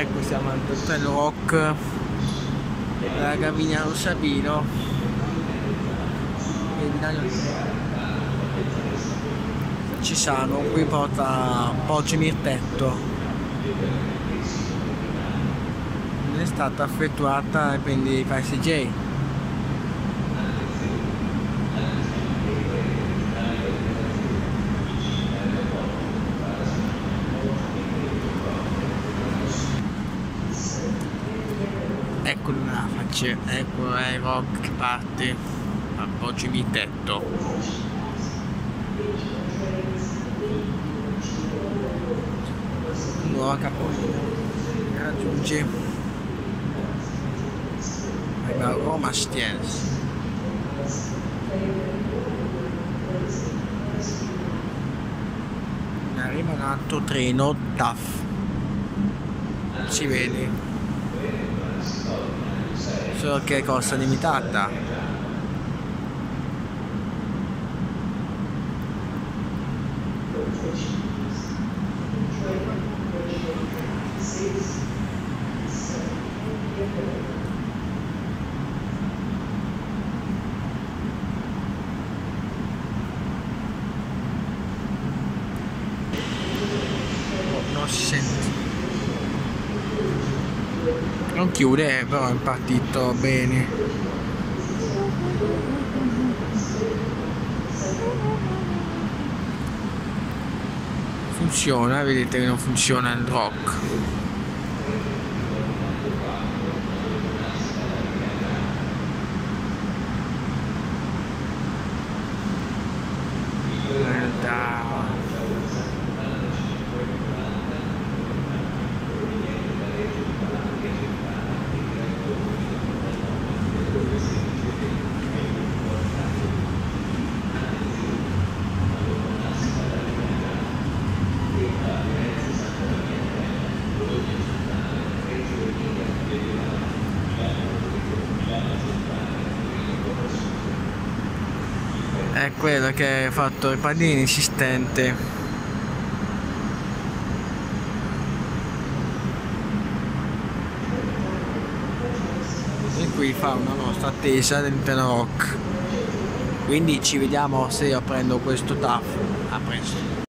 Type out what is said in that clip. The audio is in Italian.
Ecco, siamo al Hotel Rock della Gavignano Sabino e ci sono qui porta Poggio Mirtetto. Non è stata effettuata quindi passeggeri. Ecco la faccia, ecco il rock che parte a Poggio Mirtetto. Nuova capolina raggiunge la Roma Stiens. Arriva un altro treno TAF, si vede, solo che è corsa limitata. Non si sente, non chiude, però è partito bene. Funziona, vedete che non funziona il rock. È quello che ha fatto il padrino insistente. E qui fa una nostra attesa dell'Interno Rock. Quindi ci vediamo se io prendo questo TAF. A presto.